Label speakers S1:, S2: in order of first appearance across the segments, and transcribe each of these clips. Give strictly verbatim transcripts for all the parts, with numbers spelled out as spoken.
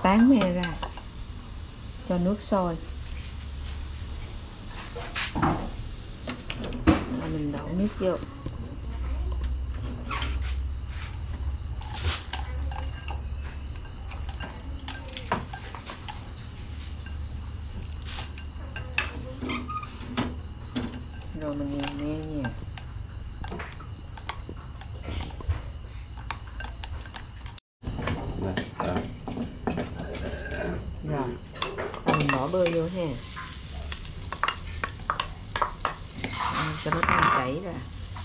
S1: tán me ra, cho nước sôi, và mình đổ nước vô. Rồi mình nghiền me nha. Rồi mình bỏ bơ vô ha, cho nó tan chảy ra.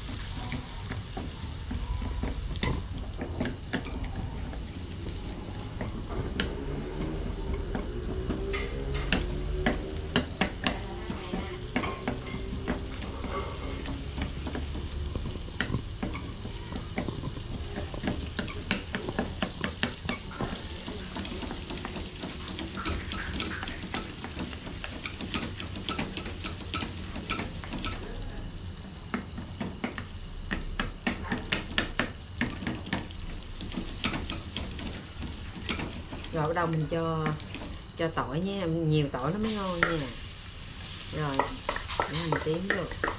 S1: Rồi bắt đầu mình cho cho tỏi nha, nhiều tỏi nó mới ngon nha. Rồi để mình tiến vô.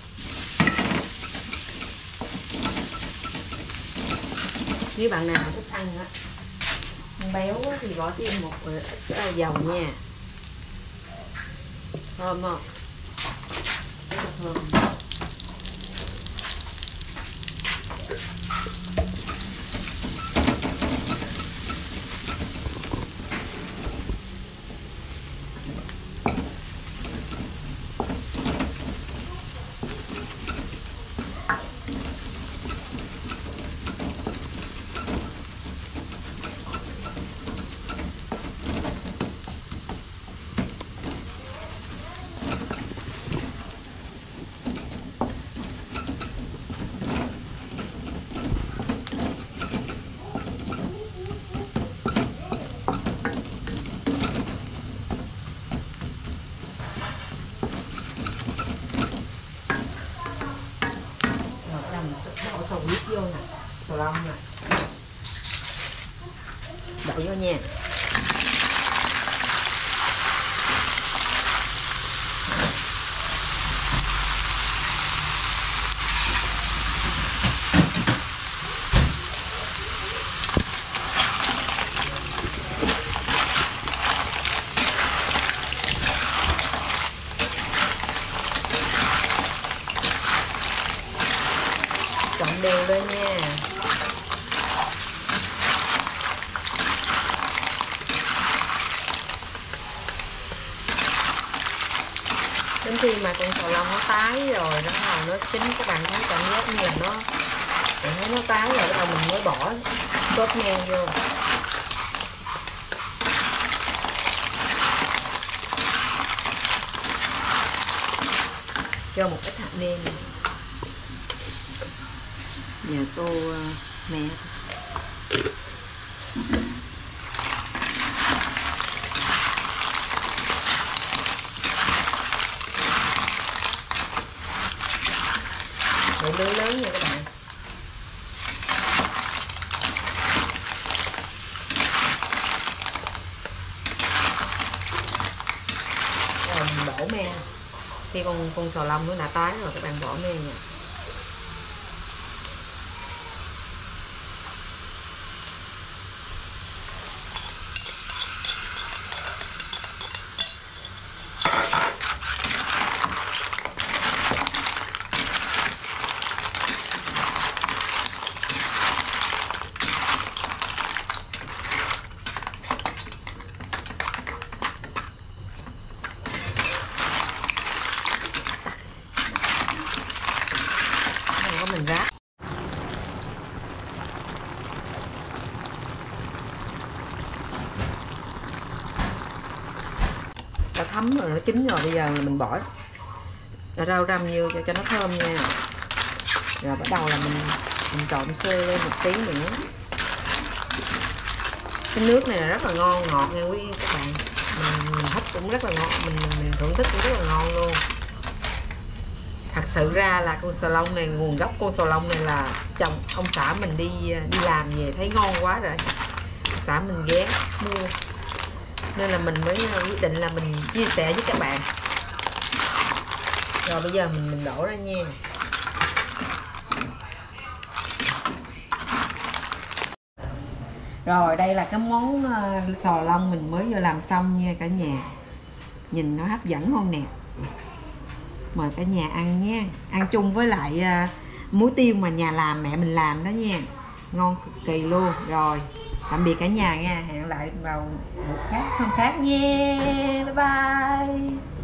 S1: Nếu bạn nào thích ăn á, ăn béo á, thì bỏ thêm một ít dầu nha. Thơm không? Rất là thơm. Đổ sầu huyết vô nè, sầu long nè, đổ vô nha. Trộn đều lên nha. Đến khi mà con sầu long nó tái rồi, nó màu nó chín, các bạn thấy cảm giác như là nó, bạn thấy nó tái rồi, bắt đầu mình mới bỏ cốt me vô. Cho một ít hạt nêm, nhà tô uh, me. Rồi lưới lớn nha các bạn. Rồi mình đổ me. Khi con con sò long nó đã tái rồi, các bạn bỏ me nha. Mình ráp. Đã thấm rồi, nó chín rồi, bây giờ mình bỏ rau răm vô cho cho nó thơm nha. Rồi bắt đầu là mình mình trộn sơ lên một tí nữa. Cái nước này là rất là ngon, ngọt nha quý các bạn. Mình, mình thích cũng rất là ngon, mình, mình thưởng thức cũng rất là ngon luôn. Thật sự ra là con sò long này, nguồn gốc con sò long này là chồng ông xã mình đi đi làm về thấy ngon quá rồi, ông xã mình ghé mua nên là mình mới quyết định là mình chia sẻ với các bạn. Rồi bây giờ mình mình đổ ra nha. Rồi đây là cái món sò long mình mới vừa làm xong nha cả nhà. Nhìn nó hấp dẫn không nè. Mời cả nhà ăn nha. Ăn chung với lại uh, muối tiêu mà nhà làm, mẹ mình làm đó nha. Ngon cực kỳ luôn. Rồi tạm biệt cả nhà nha. Hẹn lại vào một khác không khác nha. Bye bye.